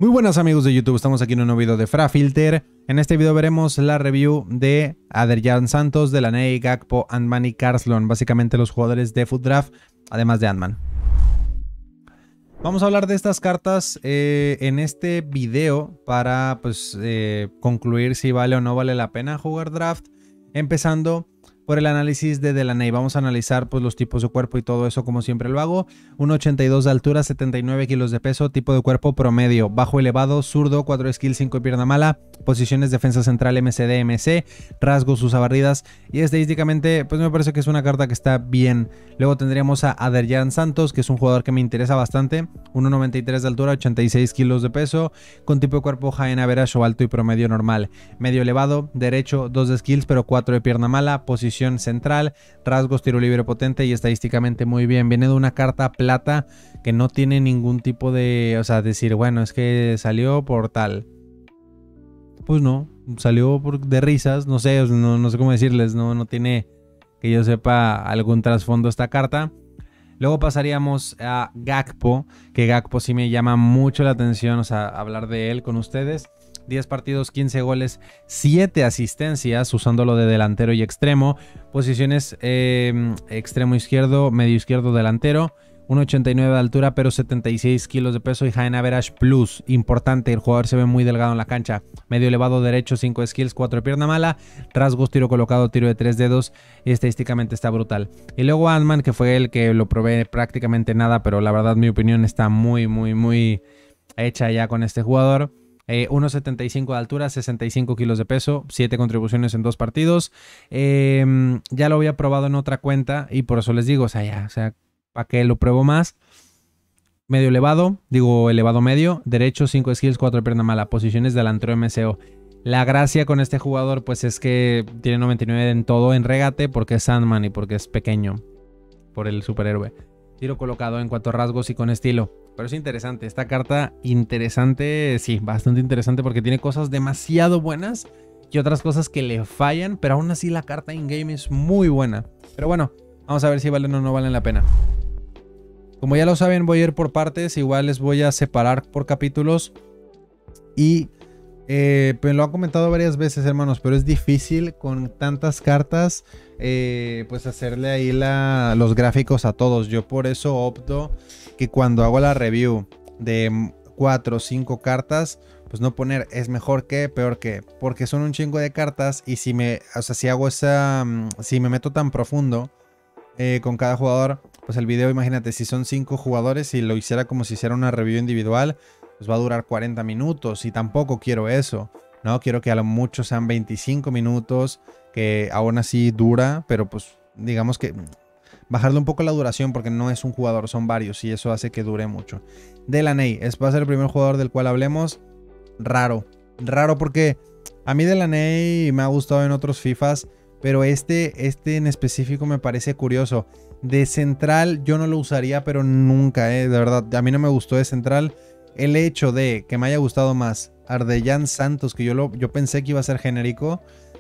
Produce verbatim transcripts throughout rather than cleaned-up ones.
Muy buenas amigos de YouTube, estamos aquí en un nuevo video de FraFilter. En este video veremos la review de Adrián Santos, Delaney, Gakpo, Ant-Man y Carlson, básicamente los jugadores de FUT Draft, además de Ant-Man. Vamos a hablar de estas cartas eh, en este video para pues, eh, concluir si vale o no vale la pena jugar draft, empezando por el análisis de Delaney. Vamos a analizar pues, los tipos de cuerpo y todo eso como siempre lo hago. uno ochenta y dos de altura, setenta y nueve kilos de peso, tipo de cuerpo promedio, bajo elevado, zurdo, cuatro skills, cinco pierna mala, posiciones defensa central M C D M C, rasgos, usa barridas y estadísticamente pues me parece que es una carta que está bien. Luego tendríamos a Adrián Santos, que es un jugador que me interesa bastante, uno noventa y tres de altura, ochenta y seis kilos de peso, con tipo de cuerpo high en average o alto y promedio normal, medio elevado, derecho, dos de skills pero cuatro de pierna mala, posición central, rasgos, tiro libre potente y estadísticamente muy bien. Viene de una carta plata que no tiene ningún tipo de, o sea, decir, bueno, es que salió por tal. Pues no, salió por, de risas, no sé, no, no sé cómo decirles, no, no tiene que yo sepa algún trasfondo esta carta. Luego pasaríamos a Gakpo, que Gakpo sí me llama mucho la atención, o sea, hablar de él con ustedes. diez partidos, quince goles, siete asistencias, usándolo de delantero y extremo. Posiciones eh, extremo izquierdo, medio izquierdo, delantero. uno ochenta y nueve de altura, pero setenta y seis kilos de peso y high en average plus. Importante, el jugador se ve muy delgado en la cancha. Medio elevado derecho, cinco skills, cuatro de pierna mala. Rasgos, tiro colocado, tiro de tres dedos. Y estadísticamente está brutal. Y luego Ant-Man, que fue el que lo probé prácticamente nada, pero la verdad mi opinión está muy, muy, muy hecha ya con este jugador. Eh, uno setenta y cinco de altura, sesenta y cinco kilos de peso, siete contribuciones en dos partidos. Eh, ya lo había probado en otra cuenta y por eso les digo, o sea, ya, o sea, ¿para qué lo pruebo más? Medio elevado, digo elevado medio, derecho, cinco skills, cuatro de pierna mala, posiciones delantero M C O. La gracia con este jugador pues es que tiene noventa y nueve en todo en regate porque es Ant-Man y porque es pequeño, por el superhéroe. Tiro colocado en cuanto a rasgos y con estilo. Pero es interesante, esta carta interesante, sí, bastante interesante porque tiene cosas demasiado buenas y otras cosas que le fallan, pero aún así la carta in-game es muy buena. Pero bueno, vamos a ver si valen o no valen la pena. Como ya lo saben, voy a ir por partes, igual les voy a separar por capítulos y eh, pues lo han comentado varias veces, hermanos, pero es difícil con tantas cartas eh, pues hacerle ahí la, los gráficos a todos. Yo por eso opto que cuando hago la review de cuatro o cinco cartas, pues no poner es mejor que, peor que, porque son un chingo de cartas y si me, o sea, si hago esa, si me meto tan profundo eh, con cada jugador, pues el video, imagínate, si son cinco jugadores y lo hiciera como si hiciera una review individual, pues va a durar cuarenta minutos y tampoco quiero eso, ¿no? Quiero que a lo mucho sean veinticinco minutos, que aún así dura, pero pues digamos que bajarle un poco la duración porque no es un jugador, son varios y eso hace que dure mucho. Delaney, es, va a ser el primer jugador del cual hablemos. Raro, raro porque a mí Delaney me ha gustado en otros FIFAs, pero este, este en específico me parece curioso. De central yo no lo usaría, pero nunca, eh, de verdad, a mí no me gustó de central. El hecho de que me haya gustado más Adrián Santos, que yo, lo, yo pensé que iba a ser genérico,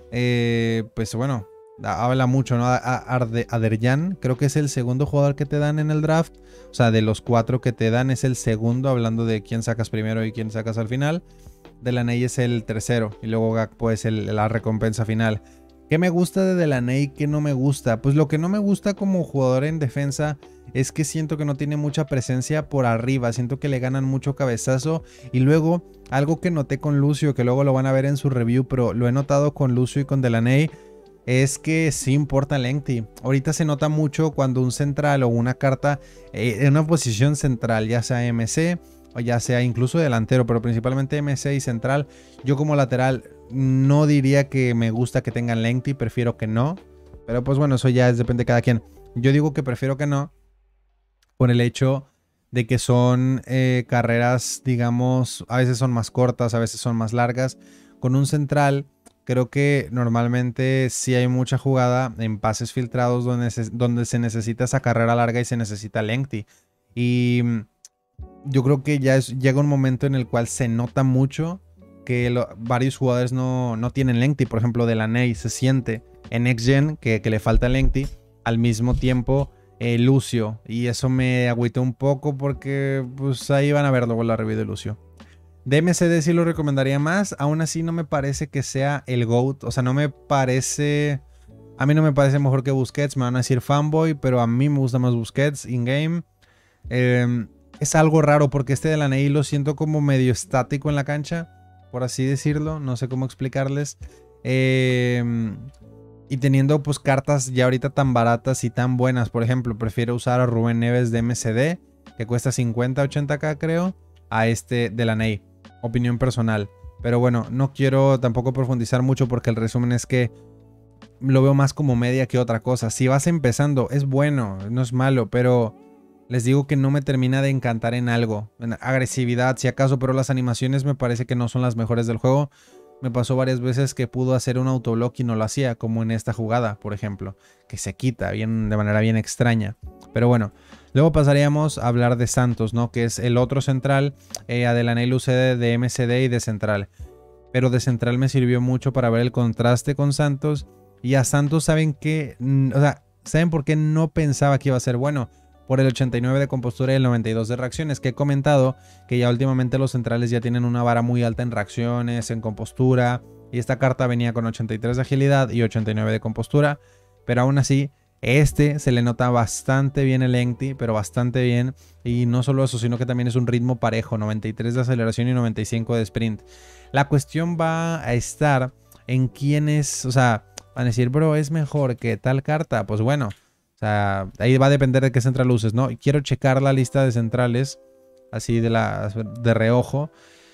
eh, pues bueno, habla mucho, ¿no? Adrián, creo que es el segundo jugador que te dan en el draft. O sea, de los cuatro que te dan es el segundo, hablando de quién sacas primero y quién sacas al final. Delaney es el tercero y luego Gakpo es el, la recompensa final. ¿Qué me gusta de Delaney? ¿Qué no me gusta? Pues lo que no me gusta como jugador en defensa es que siento que no tiene mucha presencia por arriba. Siento que le ganan mucho cabezazo. Y luego, algo que noté con Lucio, que luego lo van a ver en su review, pero lo he notado con Lucio y con Delaney, es que sí importa el lengthy. Ahorita se nota mucho cuando un central o una carta eh, en una posición central, ya sea M C o ya sea incluso delantero, pero principalmente M C y central, yo como lateral no diría que me gusta que tengan lengthy, prefiero que no. Pero pues bueno, eso ya es, depende de cada quien. Yo digo que prefiero que no por el hecho de que son eh, carreras, digamos, a veces son más cortas, a veces son más largas. Con un central creo que normalmente sí hay mucha jugada en pases filtrados donde se, donde se necesita esa carrera larga y se necesita lengthy. Y yo creo que ya es, llega un momento en el cual se nota mucho que lo, varios jugadores no, no tienen lengthy. Por ejemplo, Delaney se siente en Next Gen que, que le falta lengthy. Al mismo tiempo eh, Lucio. Y eso me agüitó un poco porque pues ahí van a ver luego la review de Lucio. De M C D sí lo recomendaría más. Aún así no me parece que sea el GOAT. O sea, no me parece... A mí no me parece mejor que Busquets. Me van a decir fanboy, pero a mí me gusta más Busquets in-game. Eh, es algo raro porque este Delaney lo siento como medio estático en la cancha, por así decirlo. No sé cómo explicarles. Eh, y teniendo pues cartas ya ahorita tan baratas y tan buenas. Por ejemplo, prefiero usar a Rubén Neves de M C D, que cuesta cincuenta, ochenta k creo, a este Delaney. Opinión personal. Pero bueno, no quiero tampoco profundizar mucho porque el resumen es que lo veo más como media que otra cosa. Si vas empezando, es bueno, no es malo, pero les digo que no me termina de encantar en algo. En agresividad, si acaso, pero las animaciones me parece que no son las mejores del juego. Me pasó varias veces que pudo hacer un autoblock y no lo hacía, como en esta jugada, por ejemplo, que se quita bien, de manera bien extraña. Pero bueno, luego pasaríamos a hablar de Santos, ¿no? Que es el otro central. Eh, a Delaney lo usé de, de M C D y de central. Pero de central me sirvió mucho para ver el contraste con Santos. Y a Santos, ¿saben qué? O sea, ¿saben por qué no pensaba que iba a ser bueno? Por el ochenta y nueve de compostura y el noventa y dos de reacciones, que he comentado que ya últimamente los centrales ya tienen una vara muy alta en reacciones, en compostura, y esta carta venía con ochenta y tres de agilidad y ochenta y nueve de compostura, pero aún así, este se le nota bastante bien el Empty, pero bastante bien, y no solo eso, sino que también es un ritmo parejo, noventa y tres de aceleración y noventa y cinco de sprint. La cuestión va a estar en quién es, o sea, van a decir, bro, es mejor que tal carta, pues bueno. O sea, ahí va a depender de qué central uses, ¿no? Y quiero checar la lista de centrales, así de, la, de reojo.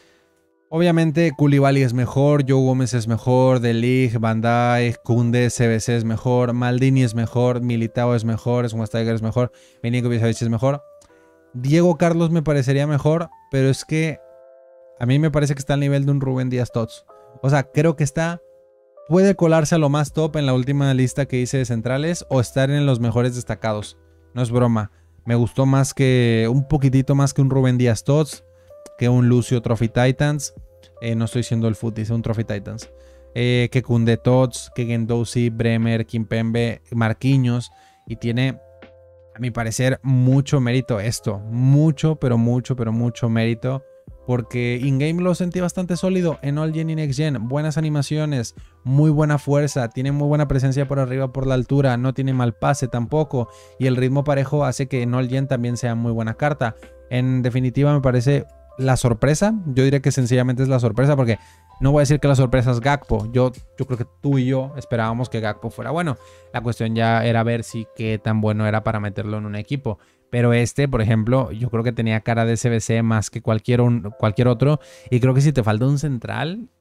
Obviamente, Koulibaly es mejor, Joe Gómez es mejor, De Ligt, Van Dijk, Koundé, C B C es mejor, Maldini es mejor, Militao es mejor, Schweinsteiger es mejor, Milinkovic-Savic es mejor. Diego Carlos me parecería mejor, pero es que a mí me parece que está al nivel de un Rubén Díaz Tots. O sea, creo que está... Puede colarse a lo más top en la última lista que hice de centrales o estar en los mejores destacados. No es broma. Me gustó más que... Un poquitito más que un Rubén Díaz Tots. Que un Lucio Trophy Titans. Eh, no estoy diciendo el foot, dice un Trophy Titans. Eh, que Koundé Tots. Que Guendouzi, Bremer, Kimpembe, Marquinhos. Y tiene, a mi parecer, mucho mérito esto. Mucho, pero mucho, pero mucho mérito. Porque in-game lo sentí bastante sólido en All Gen y Next Gen. Buenas animaciones, muy buena fuerza, tiene muy buena presencia por arriba por la altura, no tiene mal pase tampoco. Y el ritmo parejo hace que en All Gen también sea muy buena carta. En definitiva me parece la sorpresa. Yo diría que sencillamente es la sorpresa porque no voy a decir que la sorpresa es Gakpo. Yo, yo creo que tú y yo esperábamos que Gakpo fuera bueno. La cuestión ya era ver si qué tan bueno era para meterlo en un equipo. Pero este, por ejemplo, yo creo que tenía cara de S B C más que cualquier, un, cualquier otro. Y creo que si te falta un central,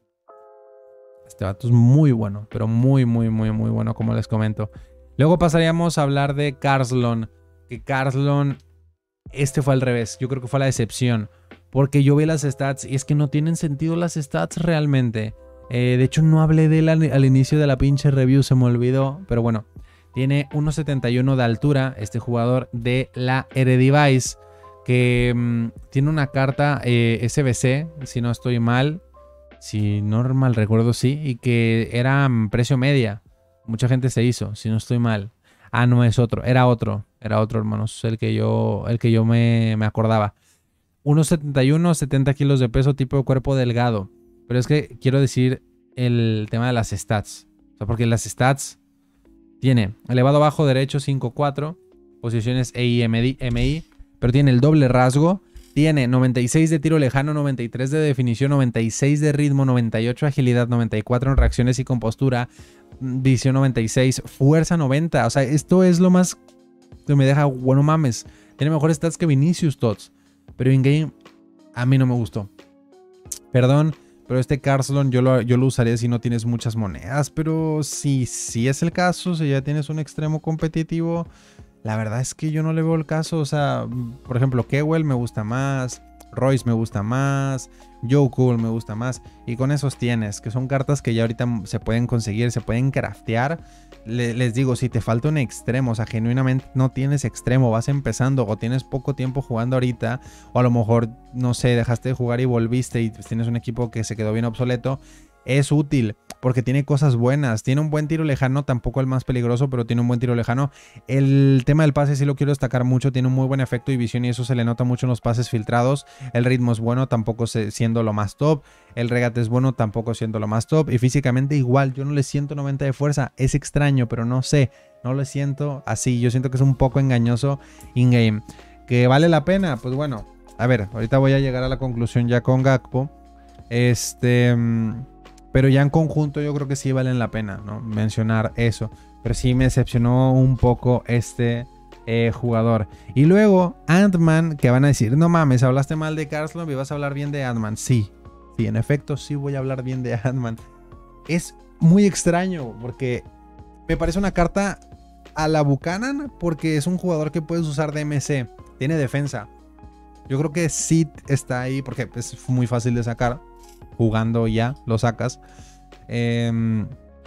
este vato es muy bueno. Pero muy, muy, muy, muy bueno, como les comento. Luego pasaríamos a hablar de Carslon. Que Carslon, este fue al revés. Yo creo que fue la decepción. Porque yo vi las stats y es que no tienen sentido las stats realmente. Eh, de hecho, no hablé de él al, al inicio de la pinche review, se me olvidó. Pero bueno. Tiene uno setenta y uno de altura, este jugador de la Eredivisie, que mmm, tiene una carta eh, S B C, si no estoy mal, si no mal recuerdo, sí, y que era um, precio media. Mucha gente se hizo, si no estoy mal. Ah, no es otro, era otro, era otro, hermanos, el que yo, el que yo me, me acordaba. uno setenta y uno, setenta kilos de peso, tipo de cuerpo delgado. Pero es que quiero decir el tema de las stats. O sea, porque las stats... Tiene elevado bajo derecho cinco cuatro, posiciones E I M I, pero tiene el doble rasgo. Tiene noventa y seis de tiro lejano, noventa y tres de definición, noventa y seis de ritmo, noventa y ocho de agilidad, noventa y cuatro en reacciones y compostura, visión noventa y seis, fuerza noventa. O sea, esto es lo más que me deja, bueno mames. Tiene mejores stats que Vinicius Tots, pero in-game a mí no me gustó. Perdón. Pero este Carslon yo lo, yo lo usaría si no tienes muchas monedas. Pero si, si es el caso, si ya tienes un extremo competitivo, la verdad es que yo no le veo el caso. O sea, por ejemplo, Kewell me gusta más, Royce me gusta más, Joe Cool me gusta más. Y con esos tienes, que son cartas que ya ahorita se pueden conseguir, se pueden craftear. Le, les digo, si te falta un extremo, o sea, genuinamente no tienes extremo, vas empezando o tienes poco tiempo jugando ahorita, o a lo mejor, no sé, dejaste de jugar y volviste y tienes un equipo que se quedó bien obsoleto, es útil. porque tiene cosas buenas. Tiene un buen tiro lejano, tampoco el más peligroso, pero tiene un buen tiro lejano. El tema del pase sí lo quiero destacar mucho, tiene un muy buen efecto y visión y eso se le nota mucho en los pases filtrados. El ritmo es bueno, tampoco siendo lo más top. El regate es bueno, tampoco siendo lo más top. Y físicamente igual, yo no le siento noventa de fuerza. Es extraño, pero no sé, no lo siento así. Yo siento que es un poco engañoso in-game. ¿Que vale la pena? Pues bueno, a ver, ahorita voy a llegar a la conclusión ya con Gakpo. Este... Pero ya en conjunto yo creo que sí valen la pena, ¿no? Mencionar eso. Pero sí me decepcionó un poco este eh, jugador. Y luego Ant-Man, que van a decir, no mames, hablaste mal de Karlsson y vas a hablar bien de Ant-Man. Sí, sí, en efecto sí voy a hablar bien de Ant-Man. Es muy extraño porque me parece una carta a la Buchanan porque es un jugador que puedes usar de M C. Tiene defensa. Yo creo que sí está ahí porque es muy fácil de sacar. Jugando ya, lo sacas. Eh,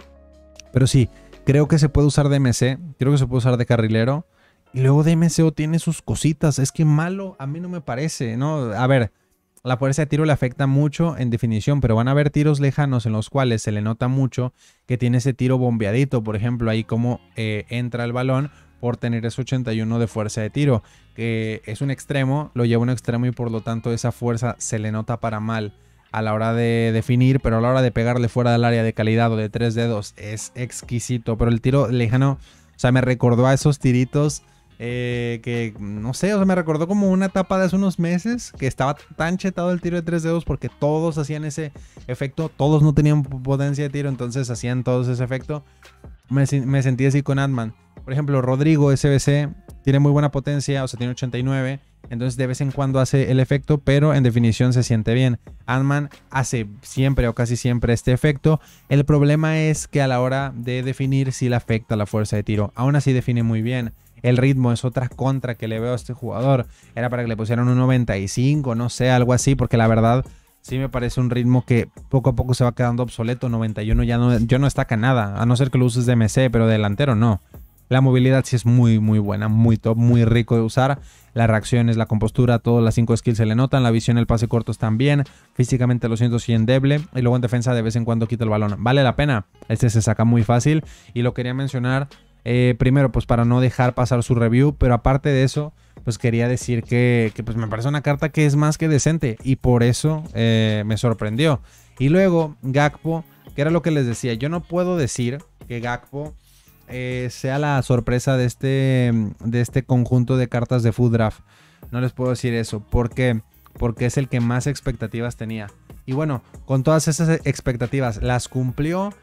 pero sí, creo que se puede usar de M C. Creo que se puede usar de carrilero. Y luego de M C O tiene sus cositas. Es que malo a mí no me parece, ¿no? A ver, la fuerza de tiro le afecta mucho en definición. Pero van a haber tiros lejanos en los cuales se le nota mucho que tiene ese tiro bombeadito. Por ejemplo, ahí como eh, entra el balón por tener ese ochenta y uno de fuerza de tiro. Que es un extremo, lo lleva a un extremo y por lo tanto esa fuerza se le nota para mal a la hora de definir, pero a la hora de pegarle fuera del área de calidad o de tres dedos es exquisito. Pero el tiro lejano, o sea, me recordó a esos tiritos eh, que, no sé, o sea, me recordó como una etapa de hace unos meses que estaba tan chetado el tiro de tres dedos porque todos hacían ese efecto, todos no tenían potencia de tiro, entonces hacían todos ese efecto. Me, me sentí así con Ant-Man. Por ejemplo, Rodrigo S B C tiene muy buena potencia, o sea, tiene ochenta y nueve. Entonces de vez en cuando hace el efecto, pero en definición se siente bien. Ant-Man hace siempre o casi siempre este efecto. El problema es que a la hora de definir sí le afecta la fuerza de tiro. Aún así define muy bien. El ritmo es otra contra que le veo a este jugador. Era para que le pusieran un noventa y cinco, no sé, algo así, porque la verdad sí me parece un ritmo que poco a poco se va quedando obsoleto. noventa y uno ya no, yo no destaca nada, a no ser que lo uses de M C, pero de delantero no. La movilidad sí es muy muy buena, muy top, muy rico de usar. Las reacciones, la compostura, todas las cinco skills se le notan. La visión, el pase corto están bien. Físicamente lo siento sí endeble. Y luego en defensa de vez en cuando quita el balón. Vale la pena. Este se saca muy fácil. Y lo quería mencionar eh, primero pues para no dejar pasar su review. Pero aparte de eso pues quería decir que, que pues me parece una carta que es más que decente. Y por eso eh, me sorprendió. Y luego Gakpo, que era lo que les decía. Yo no puedo decir que Gakpo Eh, sea la sorpresa de este, de este conjunto de cartas de Food Draft. No les puedo decir eso. ¿Por qué? Porque es el que más expectativas tenía. Y bueno, con todas esas expectativas, las cumplió,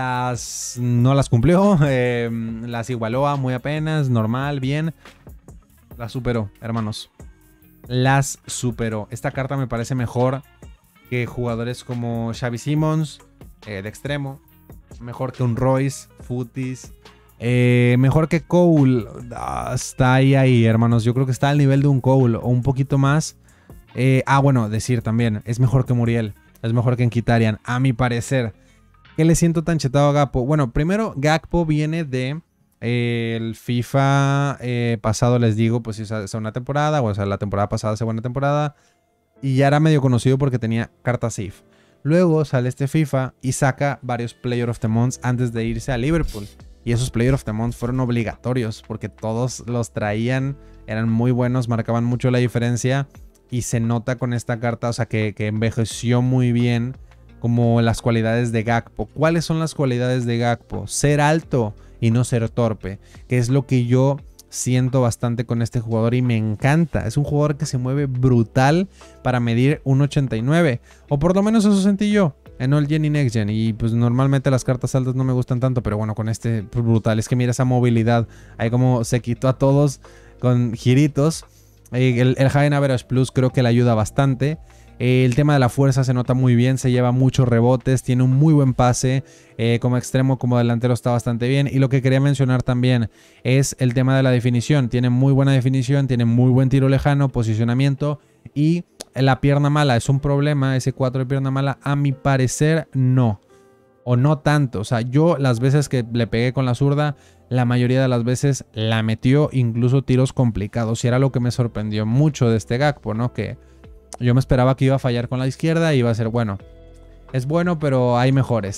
las no las cumplió, eh, las igualó a muy apenas, normal, bien. Las superó, hermanos. Las superó. Esta carta me parece mejor que jugadores como Xavi Simons, eh, de extremo. Mejor que un Royce, Futis. Eh, mejor que Cole. Ah, está ahí, ahí, hermanos. Yo creo que está al nivel de un Cole o un poquito más. Eh, ah, bueno, decir también. Es mejor que Muriel. Es mejor que Mkhitaryan, a mi parecer. ¿Qué le siento tan chetado a Gakpo? Bueno, primero, Gakpo viene de eh, el FIFA eh, pasado, les digo, pues hizo una temporada. O sea, la temporada pasada hace buena temporada. Y ya era medio conocido porque tenía carta safe. Luego sale este FIFA y saca varios Player of the Month antes de irse a Liverpool. Y esos Player of the Month fueron obligatorios porque todos los traían, eran muy buenos, marcaban mucho la diferencia. Y se nota con esta carta, o sea, que, que envejeció muy bien como las cualidades de Gakpo. ¿Cuáles son las cualidades de Gakpo? Ser alto y no ser torpe, que es lo que yo siento bastante con este jugador y me encanta. Es un jugador que se mueve brutal para medir uno ochenta y nueve. O por lo menos eso sentí yo en Old Gen y Next Gen. Y pues normalmente las cartas altas no me gustan tanto, pero bueno, con este pues, brutal. Es que mira esa movilidad. Ahí como se quitó a todos con giritos. El, el High Average Plus creo que le ayuda bastante. El tema de la fuerza se nota muy bien, se lleva muchos rebotes, tiene un muy buen pase, eh, como extremo, como delantero está bastante bien. Y lo que quería mencionar también es el tema de la definición, tiene muy buena definición, tiene muy buen tiro lejano, posicionamiento y la pierna mala. ¿Es un problema ese cuatro de pierna mala? A mi parecer no, o no tanto. O sea, yo las veces que le pegué con la zurda, la mayoría de las veces la metió, incluso tiros complicados. Y era lo que me sorprendió mucho de este Gakpo, ¿no? Que yo me esperaba que iba a fallar con la izquierda y iba a ser bueno. Es bueno, pero hay mejores.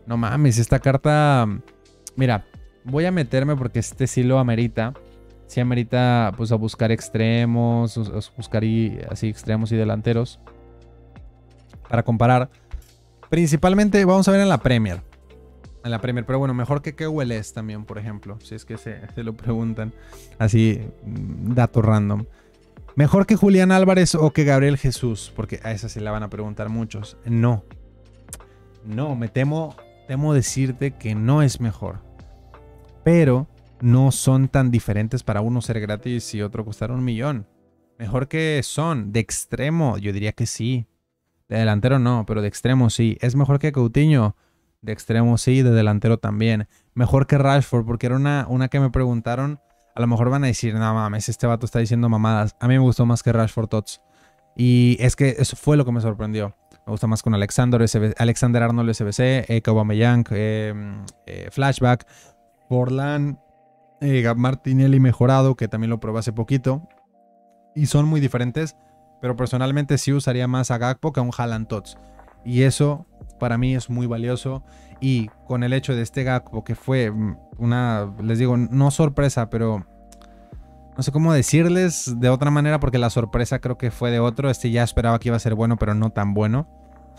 No mames, esta carta... Mira, voy a meterme porque este sí lo amerita. Sí amerita pues a buscar extremos, a buscar y, así extremos y delanteros. Para comparar. Principalmente vamos a ver en la Premier. En la Premier, pero bueno, mejor que K W L S también, por ejemplo. Si es que se, se lo preguntan. Así, dato random. ¿Mejor que Julián Álvarez o que Gabriel Jesús? Porque a esa sí la van a preguntar muchos. No. No, me temo, temo decirte que no es mejor. Pero no son tan diferentes para uno ser gratis y otro costar un millón. Mejor que Son. De extremo, yo diría que sí. De delantero no, pero de extremo sí. ¿Es mejor que Coutinho? De extremo sí, de delantero también. Mejor que Rashford, porque era una, una que me preguntaron. A lo mejor van a decir, no mames, este vato está diciendo mamadas. A mí me gustó más que Rashford Tots. Y es que eso fue lo que me sorprendió. Me gusta más con Alexander, S B C, Alexander Arnold S B C, eh, Aubameyang, eh, eh, Flashback, Forlán, eh, Martinelli mejorado, que también lo probé hace poquito. Y son muy diferentes, pero personalmente sí usaría más a Gakpo que a un Haaland Tots. Y eso para mí es muy valioso. Y con el hecho de este Gakpo, que fue una, les digo, no sorpresa, pero no sé cómo decirles de otra manera, porque la sorpresa creo que fue de otro. Este ya esperaba que iba a ser bueno, pero no tan bueno.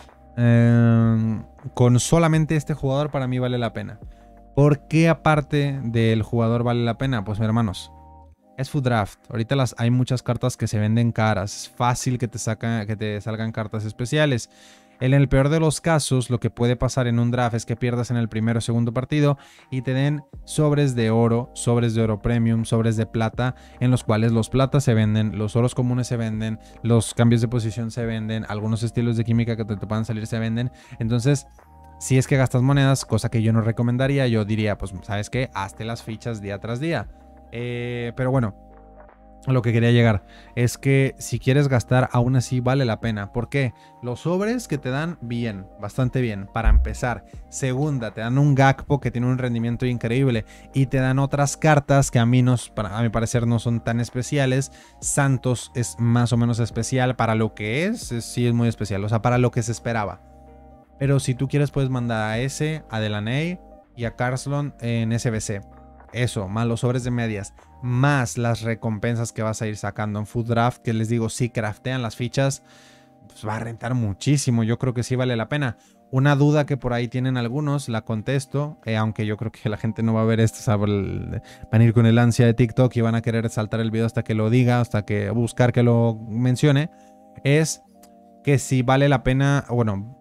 Eh, con solamente este jugador para mí vale la pena. ¿Por qué aparte del jugador vale la pena? Pues hermanos, es Food Draft. Ahorita las, hay muchas cartas que se venden caras. Es fácil que te, saca, que te salgan cartas especiales. En el peor de los casos, lo que puede pasar en un draft es que pierdas en el primero o segundo partido y te den sobres de oro, sobres de oro premium, sobres de plata, en los cuales los platas se venden, los oros comunes se venden, los cambios de posición se venden, algunos estilos de química que te, te puedan salir se venden. Entonces, si es que gastas monedas, cosa que yo no recomendaría, yo diría, pues, ¿sabes qué? Hazte las fichas día tras día. Eh, pero bueno, a lo que quería llegar es que si quieres gastar, aún así vale la pena. ¿Por qué? Los sobres que te dan bien, bastante bien, para empezar. Segunda, te dan un Gakpo que tiene un rendimiento increíble y te dan otras cartas que a mí, no, para, a mi parecer no son tan especiales. Santos es más o menos especial para lo que es, es sí es muy especial, o sea, para lo que se esperaba. Pero si tú quieres puedes mandar a ese, a Delaney y a Carslon en S B C. Eso, más los sobres de medias, más las recompensas que vas a ir sacando en Food Draft, que les digo, si craftean las fichas, pues va a rentar muchísimo. Yo creo que sí vale la pena. Una duda que por ahí tienen algunos, la contesto, eh, aunque yo creo que la gente no va a ver esto, ¿sabes? Van a ir con el ansia de TikTok y van a querer saltar el video hasta que lo diga, hasta que buscar que lo mencione, es que si vale la pena, bueno,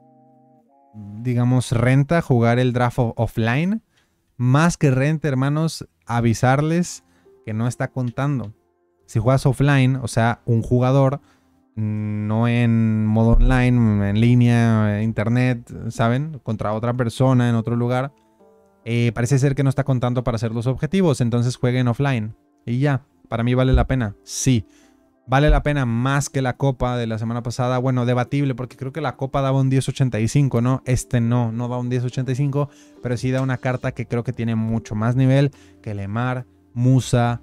digamos, renta jugar el draft offline. Más que renta, hermanos, avisarles que no está contando. Si juegas offline, o sea, un jugador, no en modo online, en línea, internet, ¿saben? Contra otra persona en otro lugar, eh, parece ser que no está contando para hacer los objetivos. Entonces jueguen offline. Y ya, para mí vale la pena. Sí. Vale la pena más que la copa de la semana pasada. Bueno, debatible, porque creo que la copa daba un diez ochenta y cinco, ¿no? Este no, no da un diez ochenta y cinco, pero sí da una carta que creo que tiene mucho más nivel que Lemar, Musa,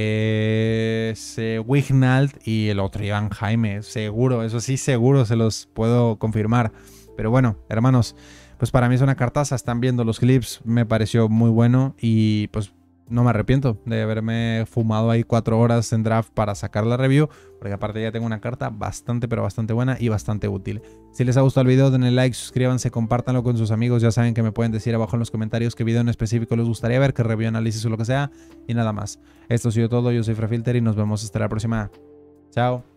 eh, Wijnald y el otro Iván Jaime. Seguro, eso sí, seguro se los puedo confirmar. Pero bueno, hermanos, pues para mí es una cartaza. Están viendo los clips, me pareció muy bueno y pues no me arrepiento de haberme fumado ahí cuatro horas en draft para sacar la review, porque aparte ya tengo una carta bastante pero bastante buena y bastante útil. Si les ha gustado el video, denle like, suscríbanse, compártanlo con sus amigos. Ya saben que me pueden decir abajo en los comentarios qué video en específico les gustaría ver, qué review, análisis o lo que sea. Y nada más. Esto ha sido todo, yo soy Frafilter y nos vemos hasta la próxima. Chao.